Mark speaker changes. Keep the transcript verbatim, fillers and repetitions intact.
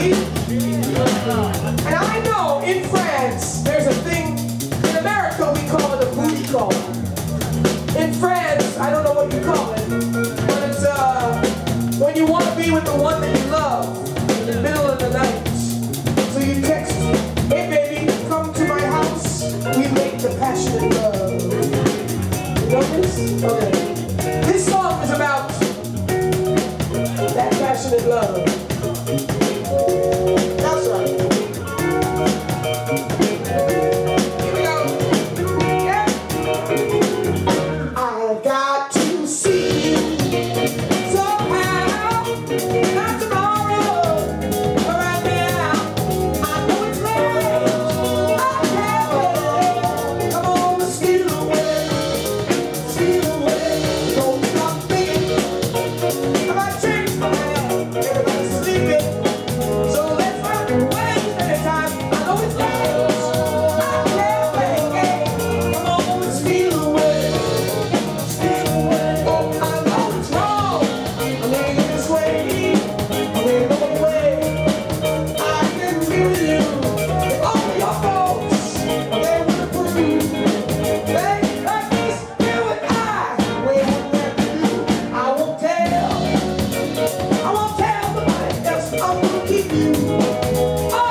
Speaker 1: See? And I know in France, there's a thing, in America we call it a booty call. In France, I don't know what you call it, but it's uh, when you want to be with the one that you love in the middle of the night. So you text, hey baby, come to my house, we make the passionate love. You know this? Okay. This song is about that passionate love. That's right. Here we go. Yeah. I got to see you somehow. Not tomorrow, but right now. I know it's late. I can't wait. Come on, let's steal away. Steal away. Don't stop thinking about changing my mind. Everybody's sleeping. So let's not waste any time. I know it's late. I can't wait. Come on, let's steal away. Steal away. Oh, I know it's wrong. I'm leaving this way. I'm leaving away. I can feel you. If all your folks, they would approve. They like this, you and I. We wouldn't have to do. I won't tell. I won't tell nobody else. I'm gonna keep you. Oh,